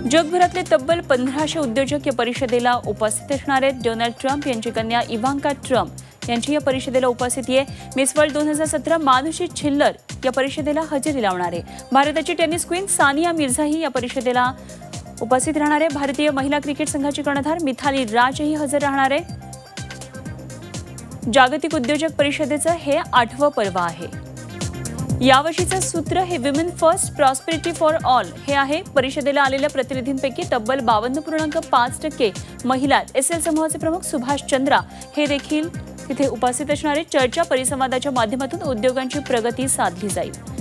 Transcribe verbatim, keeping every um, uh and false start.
जगभरातले तब्बल पंधराशे उद्योजक या परिषदेला उपस्थित असणार आहेत। डोनाल्ड ट्रम्प यांची कन्या इवांका ट्रम्प यांची या परिषदेला उपस्थिती आहे। मिस वर्ल्ड दोन हजार सतरा मानुषी छिल्लर या परिषदेला हजेरी लावणार आहे। भारताची टेनिस क्वीन सानिया मिर्झाही या परिषदेला उपस्थित राहणार आहे। भारतीय महिला क्रिकेट संघाची कर्णधार मिथाली राजही हजर राहणार आहे। जागतिक उद्योजक परिषदेचं हे आठवं पर्व आहे। यावर्षीचं सूत्र हे women first prosperity for all हे आहे। परिषदेला आलेल्या प्रतिनिधींपैकी तब्बल बावन्न पूर्णांक पाच टक्के महिला। एस एल समूहाचे प्रमुख सुभाष चंद्रा हे देखील तिथे उपस्थित असणारे। चर्चा परिसंवादाच्या माध्यमातून उद्योगांची प्रगती साधली जाईल।